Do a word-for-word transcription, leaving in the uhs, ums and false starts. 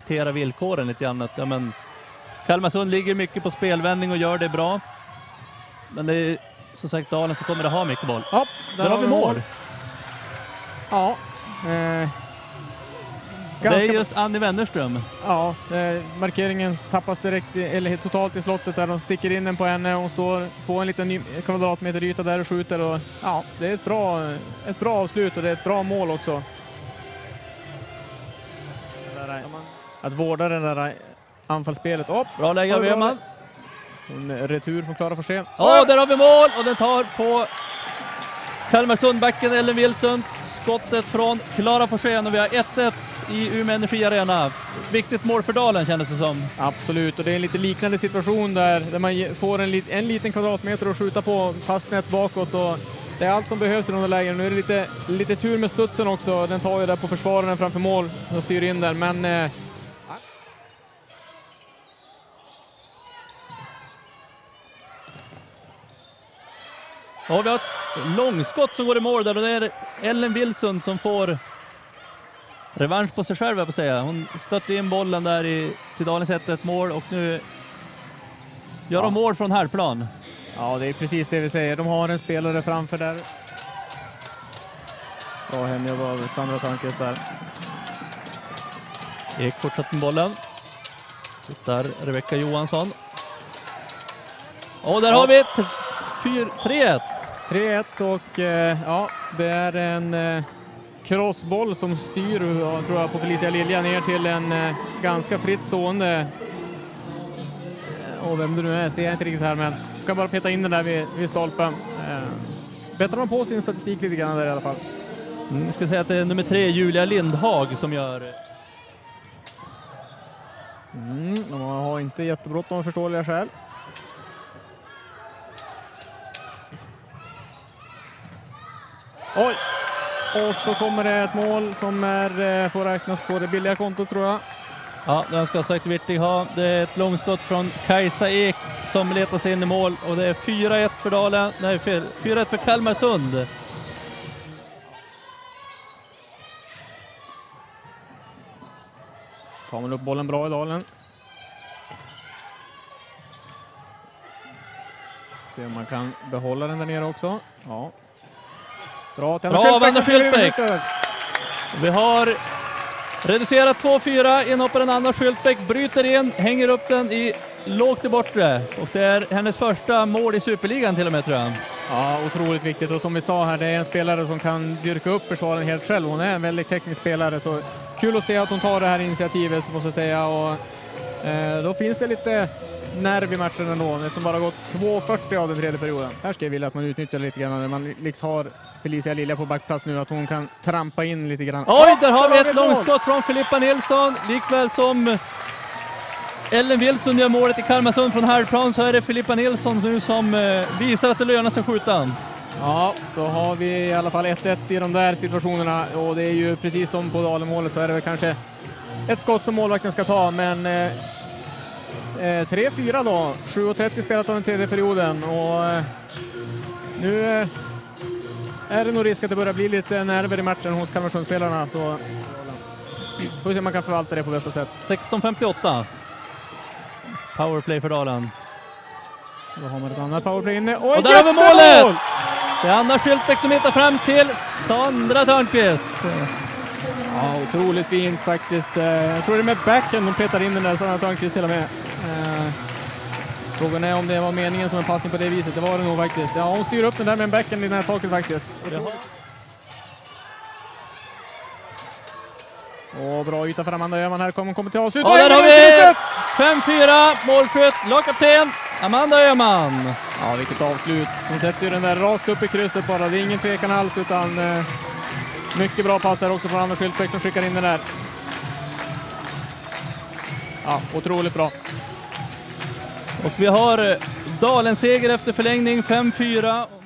diktera villkoren lite grann. Ja, men Kalmarsund ligger mycket på spelvändning och gör det bra. Men det är som sagt Dalen så kommer det ha mycket boll. Ja, där, där har vi mål. mål. Ja. Eh, det är just Annie Wennerström. Ja, eh, markeringen tappas direkt i, eller totalt i slottet där de sticker in den på henne. Hon står på en liten ny kvadratmeter yta där och skjuter. Och, ja, det är ett bra, ett bra avslut och det är ett bra mål också. Att vårda det där anfallsspelet. Oh, bra läge av Öhman. En retur från Klara Forsén. Ja, oh, där har vi mål och den tar på Kalmarsundbacken Ellen Wilson. Skottet från Klara Forsén och vi har ett ett i Umeå Energi Arena. Viktigt mål för Dalen kändes det som. Absolut, och det är en lite liknande situation där, där man får en, en liten kvadratmeter att skjuta på passnät bakåt och det är allt som behövs i de här lägena. Nu är det lite, lite tur med studsen också. Den tar ju där på försvararen framför mål och styr in där, men eh, och vi har ett långskott som går i mål där och det är Ellen Wilson som får revansch på sig själv, jag får säga. Hon stötte in bollen där i, till Dalens ett ett mål och nu gör de ja. mål från härplan. Ja, det är precis det vi säger. De har en spelare framför där. Bra hemjobb av Sandra Törnqvist där. Ek fortsatt med bollen. Tittar Rebecka Johansson. Och där ja. har vi tre ett. tre ett och eh, ja, det är en eh, crossboll som styr jag tror jag, på Felicia Lilja ner till en eh, ganska fritt stående och vem det nu är ser jag inte riktigt här, men ska bara peta in den där vid, vid stolpen. Eh, bättrar man på sin statistik lite grann där i alla fall. Mm, jag ska säga att det är nummer tre Julia Lindhag som gör. Mm, de har inte jättebråttom av förståeliga skäl. Oj! Och så kommer det ett mål som är, får räknas på det billiga kontot tror jag. Ja, den ska sagt Virtig ha. Det är ett långskott från Kajsa Ek som letar sig in i mål. Och det är fyra ett för Dalen. Nej, fyra ett för Kalmarsund. Tar man upp bollen bra i Dalen. Se om man kan behålla den där nere också. Ja. Bra, Bra Wanda Schildbäck. Vi har reducerat två fyra, inhopparen Anna Schildbäck bryter in, hänger upp den i lågt i bortre. Och det är hennes första mål i Superligan till och med tror jag. Ja, otroligt viktigt. Och som vi sa här, det är en spelare som kan dyrka upp försvaren helt själv. Hon är en väldigt teknisk spelare, så kul att se att hon tar det här initiativet måste jag säga. Och eh, då finns det lite nerv i matchen ändå, eftersom bara gått två fyrtio av den tredje perioden. Här ska jag vilja att man utnyttjar lite grann när man liksom har Felicia Lilja på backplats nu, att hon kan trampa in lite grann. Oj, där har vi ett långskott från Filippa Nilsson, likväl som Ellen Wilson gör målet i Kalmarsund från härplan, så är det Filippa Nilsson nu som visar att det lönar sig att skjuta. Ja, då har vi i alla fall ett ett i de där situationerna, och det är ju precis som på Dalenmålet så är det väl kanske ett skott som målvakten ska ta, men eh, Eh, tre fyra då, sju trettio spelat av den tredje perioden och eh, nu eh, är det nog risk att det börjar bli lite nerver i matchen hos Kalmarsundsspelarna, så får vi se om man kan förvalta det på bästa sätt. sexton femtioåtta powerplay för Dalen. Då har man ett annat powerplay inne. Och, och där har vi målet! Det är Anna Schildbäck som hittar fram till Sandra Törnqvist. Ja, otroligt fint faktiskt. Jag tror det är med backen de petar in den där Sandra Törnqvist till och med. Frågan är om det var meningen som en passning på det viset. Det var det nog faktiskt. Ja, hon styr upp den där med en backen i den här taket faktiskt. Och bra yta för Amanda Öhman här. Kommer kommer till avslut. Och där har vi fem fyra målskytt. Lagkapten Amanda Öhman. Ja, vilket avslut. Hon sätter ju den där rakt upp i krysset bara. Det är ingen tvekan alls, utan eh, mycket bra pass här också från Anna Schildbäck som skickar in den där. Ja, otroligt bra. Och vi har Dalens seger efter förlängning fem fyra.